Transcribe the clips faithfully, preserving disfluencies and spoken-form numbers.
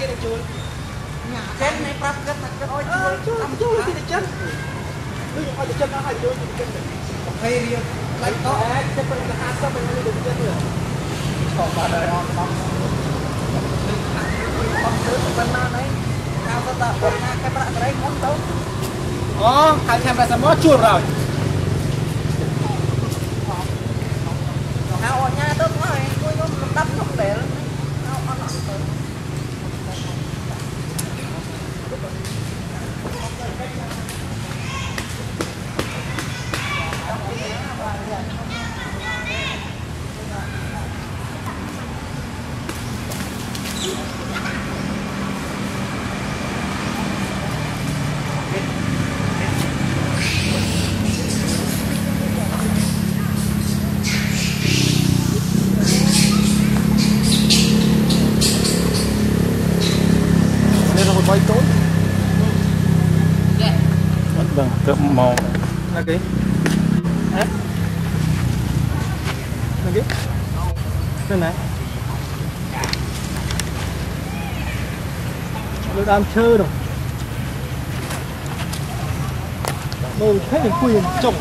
kia được chuột chết này bắt cất mặt cất ôi chuột chuột thì chết bây giờ phải chết nó hay chuột thì chết hay đi lại to chết bên cái hạt xong mình được chết rồi còn bà đời on bóng bóng thứ bên nào đấy nào ta ta bên nào cái bạn đấy không tốt ó hai thêm ra sao chuột rồi nào ở nhà tôi nói tôi nó đắp không để nào ăn ăn tới quay tối vâng cơm màu là cái hết là cái cái này nó đang chơi rồi đồ hết được quyền trồng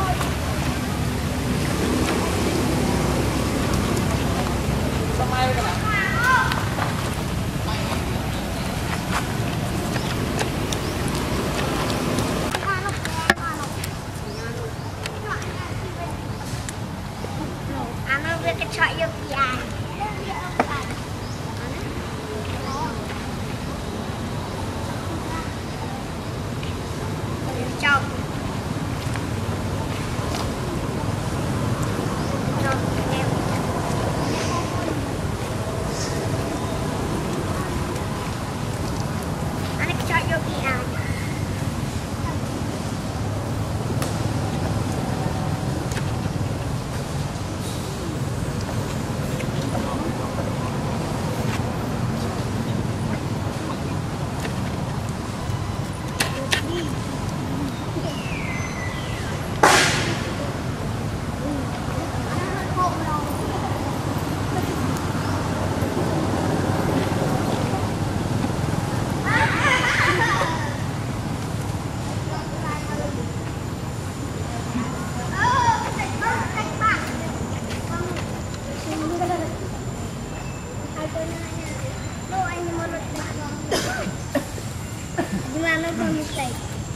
gimana bang mistake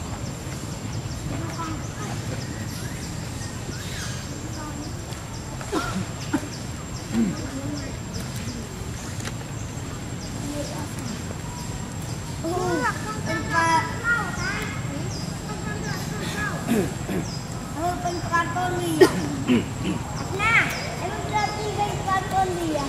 nah, emang berarti guys karton dia.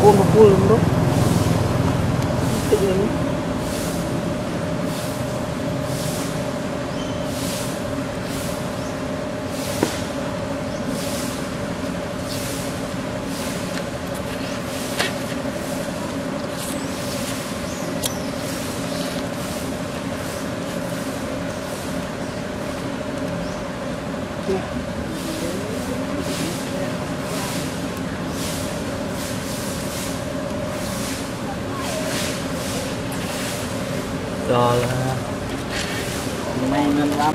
buông một buông luôn đó tự nhiên rồi là may mắn lắm.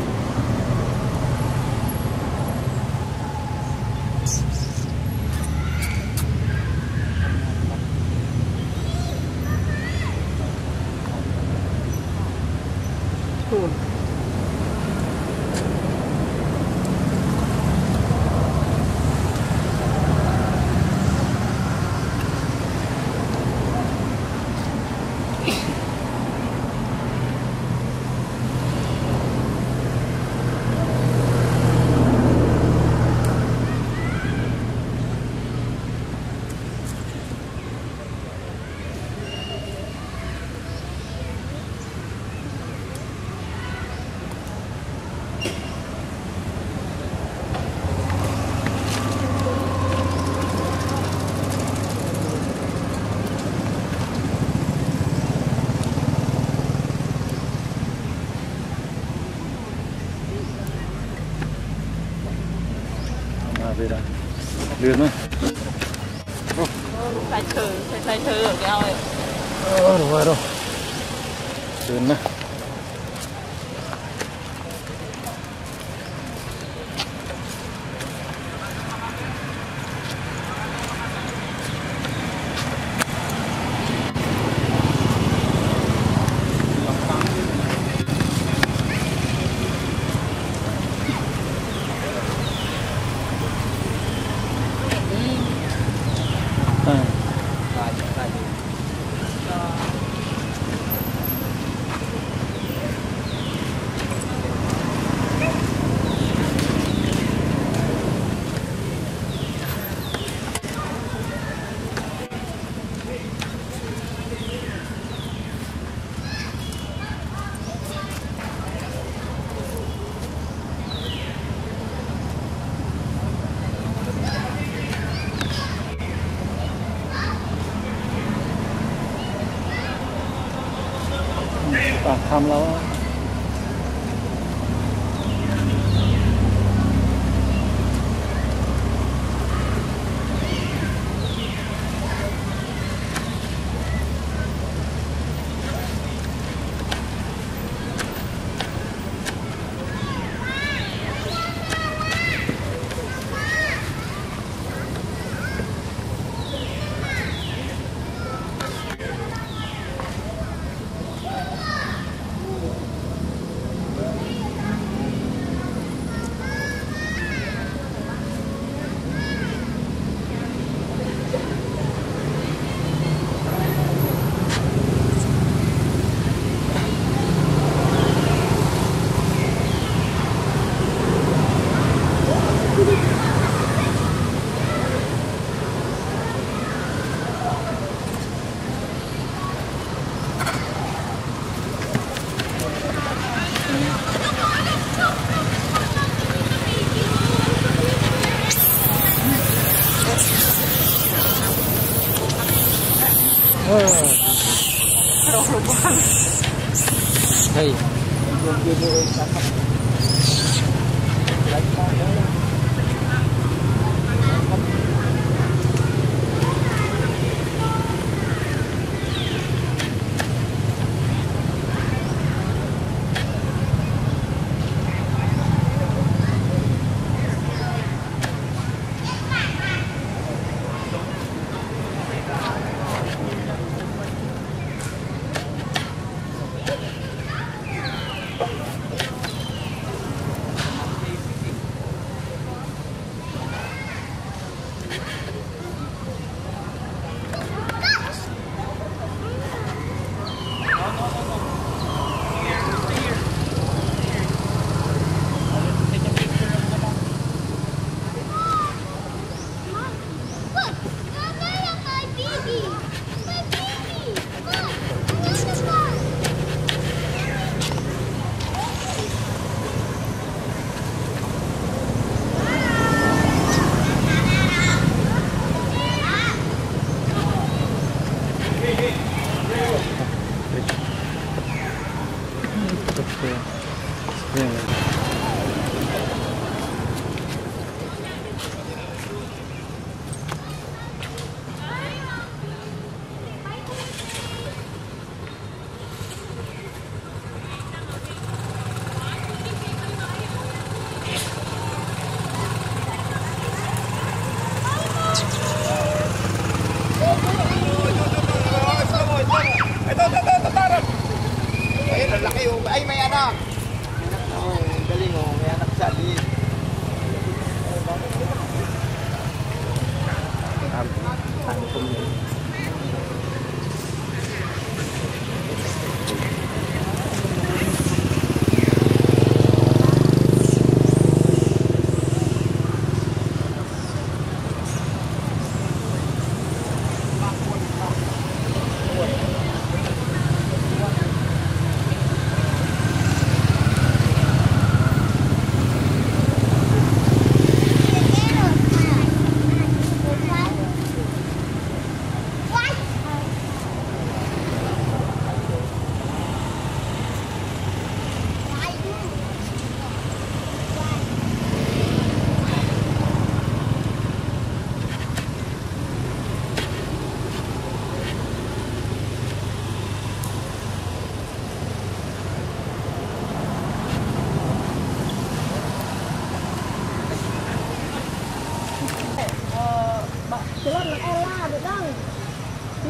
Cool. Về đây lươn nữa tay thử tay thử ở cái ao này ờ đúng rồi đâu lươn nữaปากทำแล้วhey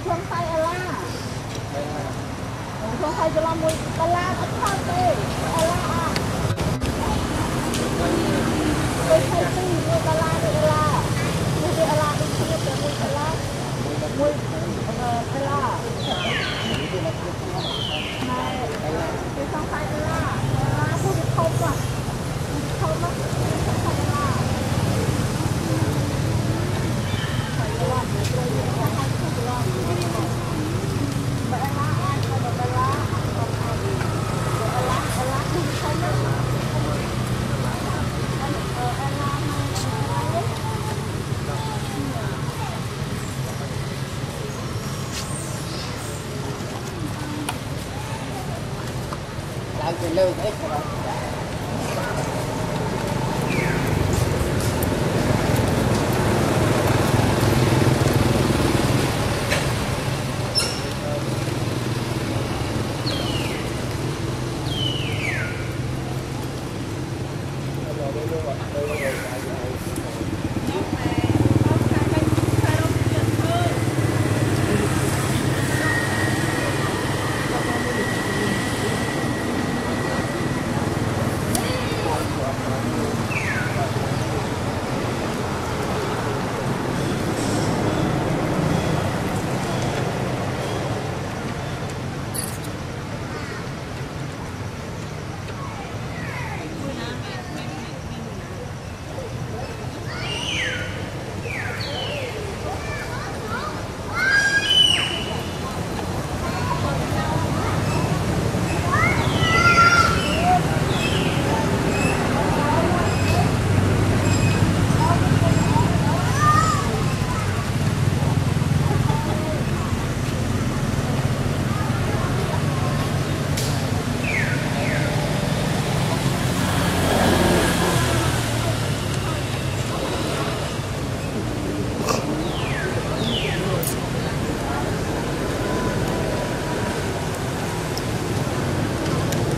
ช่วงไฟอะไรช่วงไฟจะลองมวยตลาดอัดข้าวเต้อะไรอ่ะไปใช้ตีมวยตลาดอะไรมวยอะไรเป็นชื่อเป็นมวยตลาดมวยตลาดไม่ไปช่วงไฟอะไรอะไรพูดเขาป่ะเขาไม่ช่วงไฟอะไรไฟอะไรไม่ได้ยินแค่เขาพูดว่าไปอะไรอ่ะไปอะไร Hãy subscribe cho kênh Ghiền Mì Gõ để không bỏ lỡ